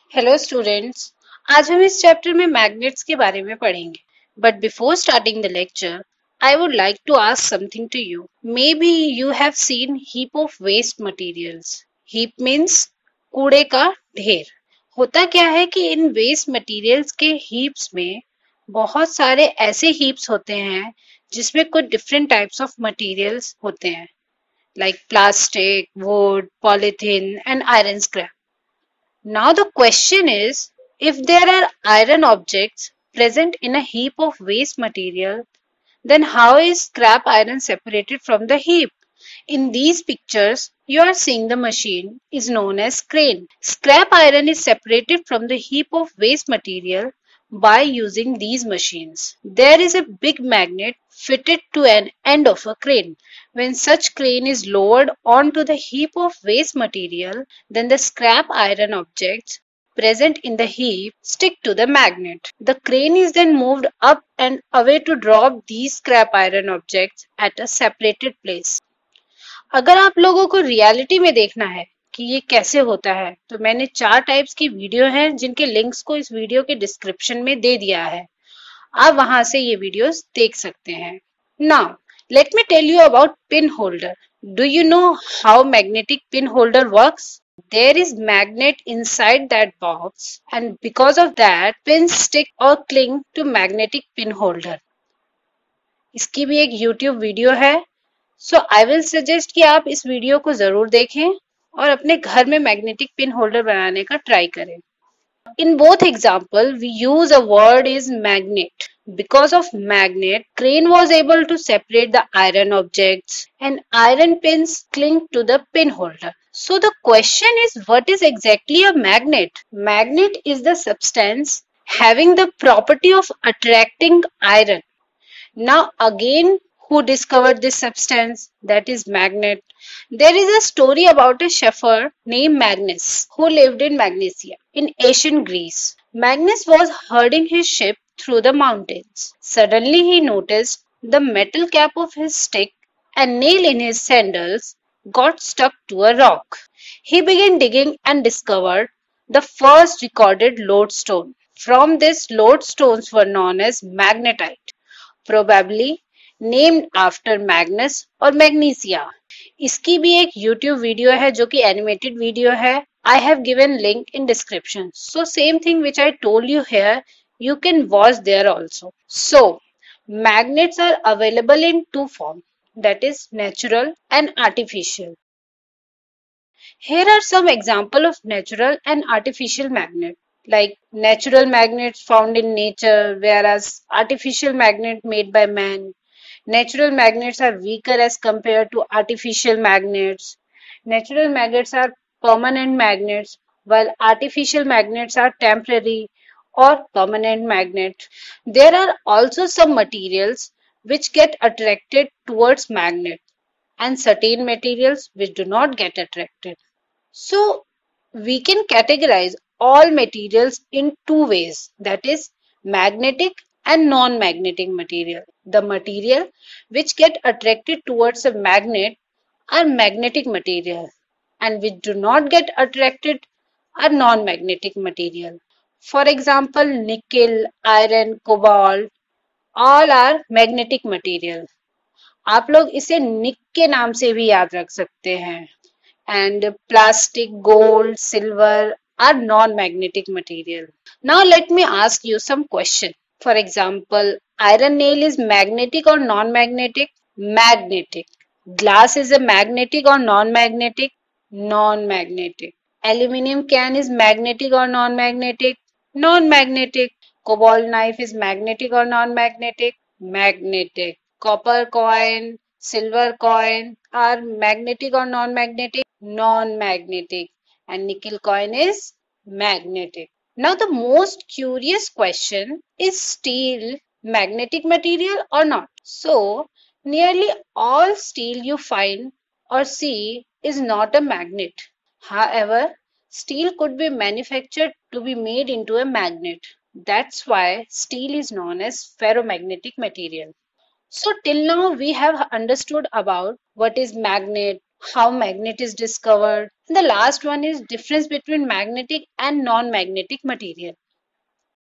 Hello students. आज हम इस चैप्टर में मैग्नेट्स के बारे में पढ़ेंगे। But before starting the lecture I would like to ask something to you. Maybe you have seen heap of waste materials. Heap means कूड़े का ढेर। होता क्या है कि इन वेस्ट मटेरियल्स के हीप्स में बहुत सारे ऐसे हीप्स होते हैं जिसमें कुछ डिफरेंट टाइप्स ऑफ मटेरियल्स होते हैं, like plastic, wood, polythene and iron scrap. Now the question is, if there are iron objects present in a heap of waste material, then how is scrap iron separated from the heap? In these pictures, you are seeing the machine is known as crane. Scrap iron is separated from the heap of waste material by using these machines. There is a big magnet fitted to an end of a crane. When such crane is lowered onto the heap of waste material, then the scrap iron objects present in the heap stick to the magnet. The crane is then moved up and away to drop these scrap iron objects at a separated place. अगर आप लोगों को reality में देखना है कि ये कैसे होता है, तो मैंने 4 टाइप्स की वीडियो हैं जिनके लिंक्स को इस वीडियो के डिस्क्रिप्शन में दे दिया है। आप वहां से ये वीडियोस देख सकते हैं। Now let me tell you about pin holder. Do you know how magnetic pin holder works? There is magnet inside that box and because of that pins stick or cling to magnetic pin holder. इसकी भी एक YouTube video है। सो I will suggest कि आप इस video को जरूर देखें और अपने घर में मैग्नेटिक पिन होल्डर बनाने का ट्राई करें। In both example, we use a word is magnet. Because of magnet, crane was able to separate the iron objects and iron pins cling to the pin holder. So the question is, what is exactly a magnet? Magnet is the substance having the property of attracting iron. Now again, who discovered this substance? That is magnet. There is a story about a shepherd named Magnus who lived in Magnesia in ancient Greece. Magnus was herding his sheep through the mountains. Suddenly he noticed the metal cap of his stick and nail in his sandals got stuck to a rock. He began digging and discovered the first recorded lodestone. From this, lodestones were known as magnetite, probably named after Magnus और Magnesia. इसकी भी एक YouTube video है जो कि animated video है. I have given link in description. So same thing which I told you here, you can watch there also. So magnets are available in two forms, that is natural and artificial. Here are some example of natural and artificial magnet. Like natural magnets found in nature, whereas artificial magnet made by man. Natural magnets are weaker as compared to artificial magnets. Natural magnets are permanent magnets, while artificial magnets are temporary or permanent magnet. There are also some materials which get attracted towards magnet and certain materials which do not get attracted. So we can categorize all materials in two ways, that is magnetic and non-magnetic material. The material which get attracted towards a magnet are magnetic material and which do not get attracted are non-magnetic material. For example, nickel, iron, cobalt, all are magnetic material. आप लोग इसे निक के नाम से भी याद रख सकते हैं. And plastic, gold, silver are non-magnetic material. Now let me ask you some question. For example, iron nail is magnetic or non-magnetic? Magnetic. Glass is a magnetic or non-magnetic? Non-magnetic. Aluminium can is magnetic or non-magnetic? Non-magnetic. Cobalt knife is magnetic or non-magnetic? Magnetic. Copper coin, silver coin are magnetic or non-magnetic? Non-magnetic. And nickel coin is magnetic. Now the most curious question, is steel magnetic material or not? So nearly all steel you find or see is not a magnet. However, steel could be manufactured to be made into a magnet. That's why steel is known as ferromagnetic material. So till now we have understood about what is magnet, how magnet is discovered. And the last one is difference between magnetic and non-magnetic material.